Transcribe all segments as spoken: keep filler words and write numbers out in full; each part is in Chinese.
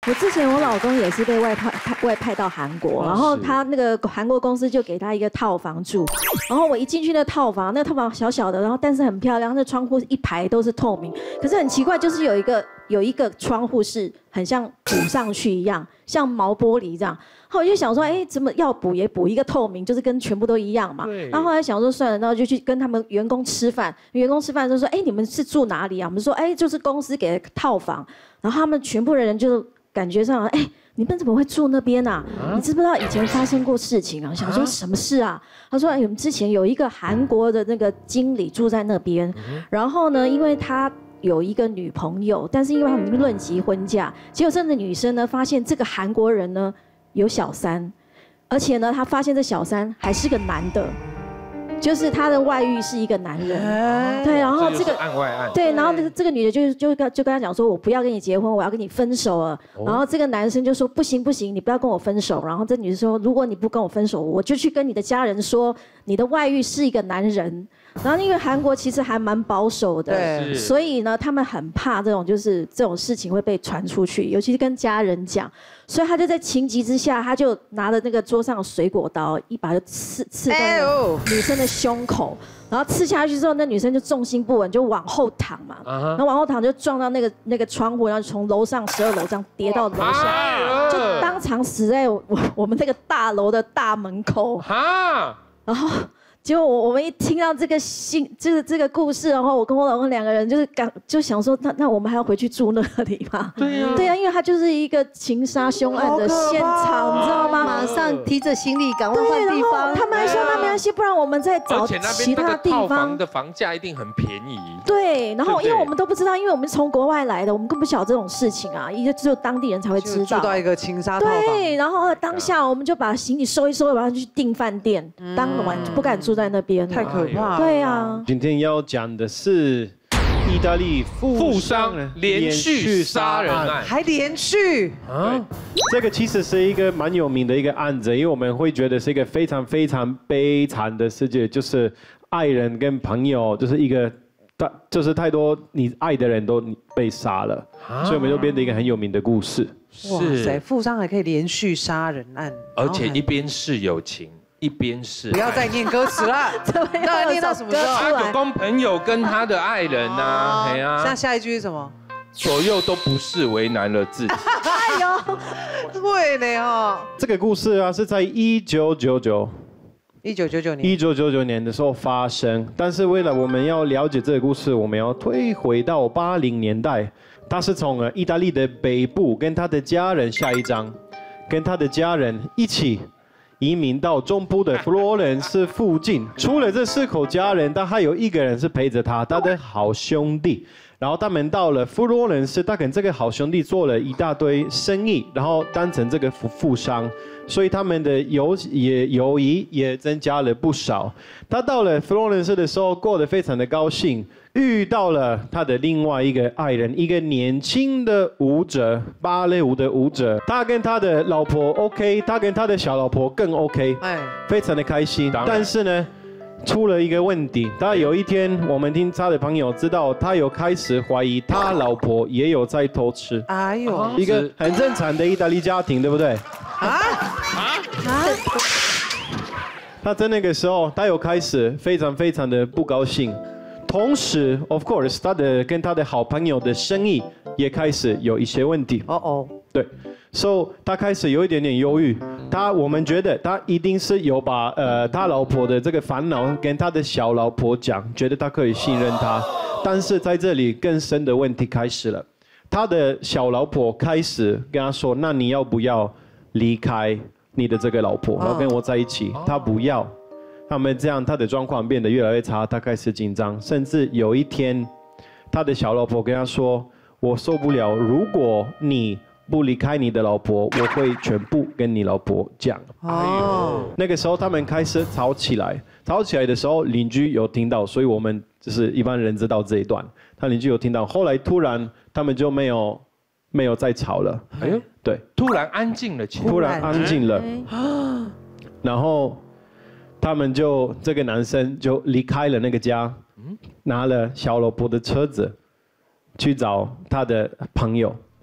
我之前我老公也是被外派派外派到韩国，然后他那个韩国公司就给他一个套房住，然后我一进去那套房，那套房小小的，然后但是很漂亮，那窗户一排都是透明，可是很奇怪，就是有一个有一个窗户是很像补上去一样，像毛玻璃这样。然后我就想说，哎，怎么要补也补一个透明，就是跟全部都一样嘛。然后后来想说算了，然后就去跟他们员工吃饭，员工吃饭就说，哎，你们是住哪里啊？我们说，哎，就是公司给的套房，然后他们全部的人就。感觉上，哎，你们怎么会住那边啊？你知不知道以前发生过事情啊？想说什么事啊？他说，哎，我们之前有一个韩国的那个经理住在那边，然后呢，因为他有一个女朋友，但是因为他们论及婚嫁，结果这个女生呢发现这个韩国人呢有小三，而且呢，她发现这小三还是个男的。就是他的外遇是一个男人，对，然后这个案外案， 对，然后这个女的就就跟就跟他讲说，我不要跟你结婚，我要跟你分手了。然后这个男生就说不行不行，你不要跟我分手。然后这女的说，如果你不跟我分手，我就去跟你的家人说你的外遇是一个男人。然后因为韩国其实还蛮保守的，所以呢，他们很怕这种就是这种事情会被传出去，尤其是跟家人讲。所以他就在情急之下，他就拿了那个桌上的水果刀，一把就刺刺在女生的胸口，然后刺下去之后，那女生就重心不稳，就往后躺嘛，然后往后躺就撞到那个那个窗户，然后从楼上十二楼这样跌到楼下，就当场死在我我们那个大楼的大门口。然后。结果我我们一听到这个信，这个这个故事，然后我跟我老公两个人就是刚就想说，那那我们还要回去住那里吗？对呀，对呀，因为它就是一个情杀凶案的现场，你知道吗？ 马上提着行李赶快换地方。 他们还说那没关系，不然我们再找其他地方。 套房的房价一定很便宜。 对，然后因为我们都不知道，因为我们从国外来的，我们更不晓得这种事情啊，也就只有当地人才会知道。 住到一个情杀套房。 对，然后当下我们就把行李收一收，然后去订饭店，当晚就不敢住在那边。 太可怕了。 对啊， 今天要讲的是意大利富商连续杀人案， 还连续啊！这个其实是一个蛮有名的一个案子，因为我们会觉得是一个非常非常悲惨的世界，就是爱人跟朋友就是一个。但就是太多你爱的人都被杀了，所以我们就变成一个很有名的故事。 哇塞，富商还可以连续杀人案， 而且一边是友情，一边是不要再念歌词了，到底念到什么时候？ 他有跟朋友跟他的爱人呐，哎呀， 那下一句是什么？ 左右都不是，为难了自己。 哎呦，对呢哦。 这个故事啊是在一九九九。 一九九九年， 一九九九年的时候发生，但是为了我们要了解这个故事，我们要退回到八零年代。他是从呃意大利的北部跟他的家人，下一章，跟他的家人一起移民到中部的佛罗伦斯附近。除了这四口家人，但还有一个人是陪着他，他的好兄弟。然后他们到了佛罗伦斯，他跟这个好兄弟做了一大堆生意，然后当成这个富富商，所以他们的友也友谊也增加了不少。他到了佛罗伦斯的时候，过得非常的高兴，遇到了他的另外一个爱人，一个年轻的舞者，芭蕾舞的舞者。他跟他的老婆 OK， 他跟他的小老婆更 OK， 哎，非常的开心。但是呢。出了一个问题，他有一天，我们听他的朋友知道，他有开始怀疑他老婆也有在偷吃。哎呦，一个很正常的意大利家庭，对不对？啊啊啊！他在那个时候，他有开始非常非常的不高兴，同时 ，of course， 他的跟他的好朋友的生意也开始有一些问题。哦哦，对。So 他开始有一点点忧郁，他我们觉得他一定是有把呃他老婆的这个烦恼跟他的小老婆讲，觉得他可以信任他，但是在这里更深的问题开始了，他的小老婆开始跟他说，那你要不要离开你的这个老婆，然后跟我在一起？他不要，他们这样他的状况变得越来越差，他开始紧张，甚至有一天，他的小老婆跟他说，我受不了，如果你不离开你的老婆，我会全部跟你老婆讲。哦，那个时候他们开始吵起来，吵起来的时候邻居有听到，所以我们就是一般人知道这一段，他邻居有听到。后来突然他们就没有没有再吵了。哎呦，对， 突然安静了起来， 突然安静了。然后他们就这个男生就离开了那个家，拿了小老婆的车子去找他的朋友。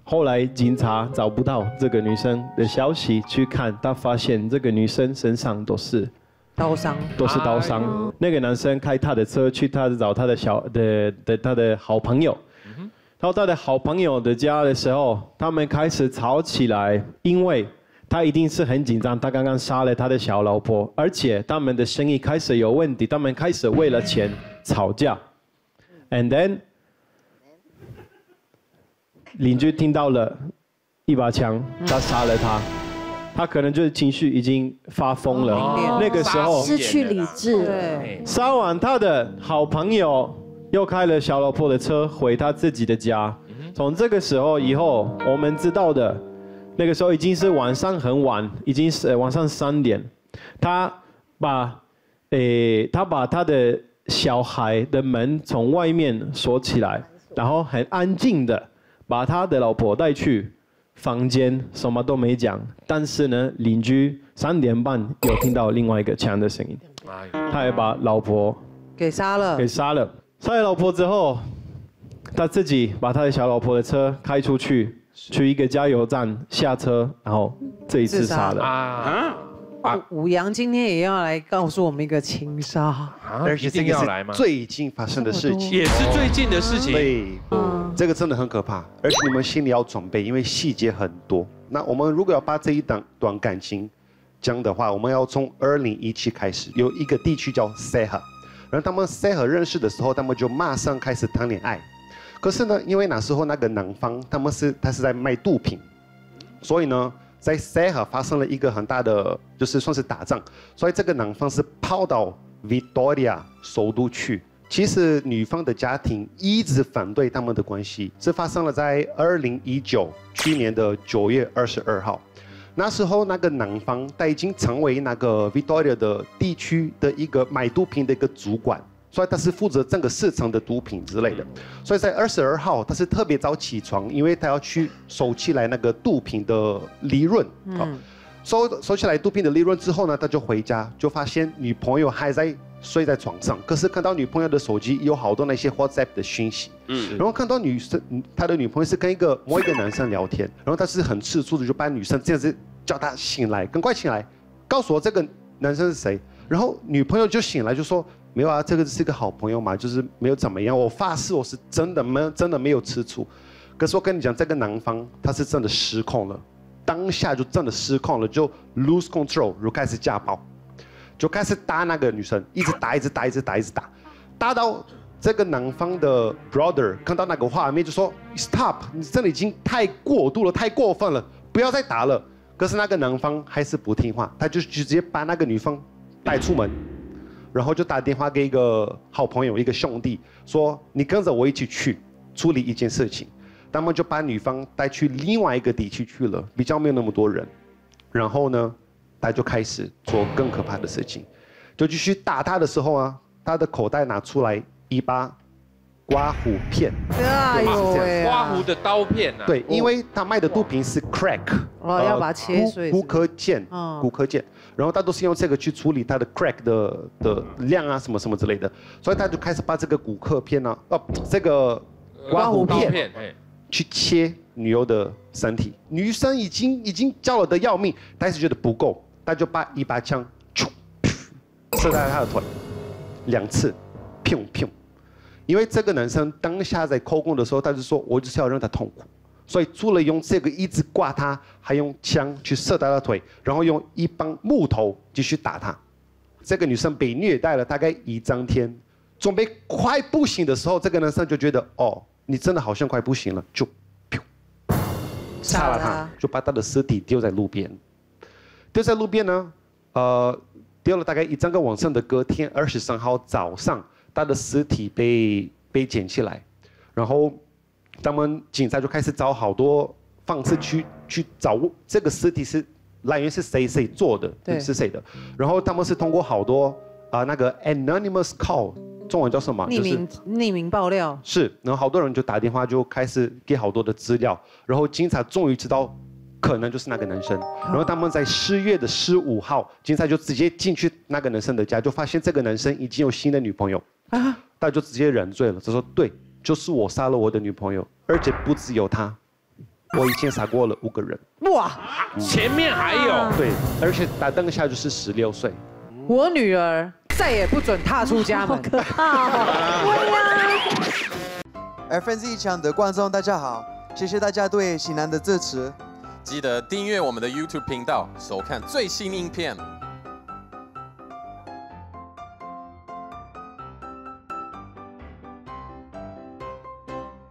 后来警察找不到这个女生的消息，去看，他发现这个女生身上都是刀伤， 都是刀伤。哎、那个男生开他的车去他找他的小的的他的好朋友，嗯、到他的好朋友的家的时候，他们开始吵起来，因为他一定是很紧张，他刚刚杀了他的小老婆，而且他们的生意开始有问题，他们开始为了钱吵架 ，and then。邻居听到了一把枪，他杀了他，他可能就是情绪已经发疯了。哦、那个时候失去理智。 对， 杀完他的好朋友，又开了小老婆的车回他自己的家。从这个时候以后，我们知道的，那个时候已经是晚上很晚，已经是晚上三点。他把，诶，他把他的小孩的门从外面锁起来，然后很安静的。把他的老婆带去房间，什么都没讲。但是呢，邻居三点半有听到另外一个枪的声音，他也把老婆给杀了。 给杀了。杀了老婆之后，他自己把他的小老婆的车开出去，去一个加油站下车，然后这一次杀了。啊！ 啊武阳今天也要来告诉我们一个情杀，啊、 而且这个是最近发生的事情， 也是最近的事情。 对。这个真的很可怕，而且你们心里要准备，因为细节很多。那我们如果要把这一段段感情讲的话，我们要从二零一七开始，有一个地区叫 Seha， 然后他们 Seha 认识的时候，他们就马上开始谈恋爱。可是呢，因为那时候那个男方他们是他是在卖毒品，所以呢，在 Seha 发生了一个很大的，就是算是打仗，所以这个男方是跑到 Victoria 首都去。其实女方的家庭一直反对他们的关系，这发生了在二零一九去年的九月二十二号。那时候那个男方他已经成为那个 Victoria 的地区的一个买毒品的一个主管，所以他是负责整个市场的毒品之类的。所以在二十二号他是特别早起床，因为他要去收起来那个毒品的利润。嗯，收收起来毒品的利润之后呢，他就回家，就发现女朋友还在睡在床上，可是看到女朋友的手机有好多那些 WhatsApp 的讯息，嗯，然后看到女生他的女朋友是跟一个某一个男生聊天，然后他是很吃醋的，就把女生这样子叫他醒来，赶快醒来，告诉我这个男生是谁。然后女朋友就醒来就说没有啊，这个是个好朋友嘛，就是没有怎么样，我发誓我是真的没真的没有吃醋。可是我跟你讲，这个男方他是真的失控了，当下就真的失控了，就 lose control， 就开始家暴。就开始打那个女生，一直打，一直打，一直打，一直打，打到这个男方的 brother 看到那个画面就说 ：“Stop！ 你真的已经太过度了，太过分了，不要再打了。”可是那个男方还是不听话，他就直接把那个女方带出门，然后就打电话给一个好朋友，一个兄弟，说：“你跟着我一起去处理一件事情。”他们就把女方带去另外一个地区去了，比较没有那么多人。然后呢？他就开始做更可怕的事情，就继续打他的时候啊，他的口袋拿出来一把刮胡片， 哎呦喂， 刮胡的刀片啊， 对，因为他卖的毒品是 crack， 哦，要把它切碎， 骨科腱，骨科腱，然后他都是用这个去处理他的 crack 的的量啊，什么什么之类的，所以他就开始把这个骨科片呢，哦，这个刮胡片去切女友的身体，女生已经已经叫了的要命，但是觉得不够。他就把一把枪，射在他的腿，两次，砰砰。因为这个男生当下在扣供的时候，他就说：“我就是要让他痛苦。”所以除了用这个一直挂他，还用枪去射他的腿，然后用一帮木头继续打他。这个女生被虐待了大概一整天，准备快不行的时候，这个男生就觉得：“哦，你真的好像快不行了。”就，砰，杀了他，就把他的尸体丢在路边。丢在路边呢，呃，丢了大概一整个晚上的隔天二十三号早上，他的尸体被被捡起来，然后他们警察就开始找好多方式去去找这个尸体是来源是谁谁做的，对，是谁的，然后他们是通过好多啊、呃、那个 anonymous call， 中文叫什么？ 匿名、就是、匿名爆料。 是，然后好多人就打电话就开始给好多的资料，然后警察终于知道。可能就是那个男生，然后他们在十月的十五号，警察就直接进去那个男生的家，就发现这个男生已经有新的女朋友，啊，他就直接认罪了，他说对，就是我杀了我的女朋友，而且不只有他， 我已经杀过了五个人。 哇， 前面还有， 对，而且打灯下就是十六岁。 我女儿再也不准踏出家门。 好可怕哦！对呀。 F N Z 一场的观众大家好，谢谢大家对型男的支持。 记得订阅我们的 YouTube 频道，收看最新影片。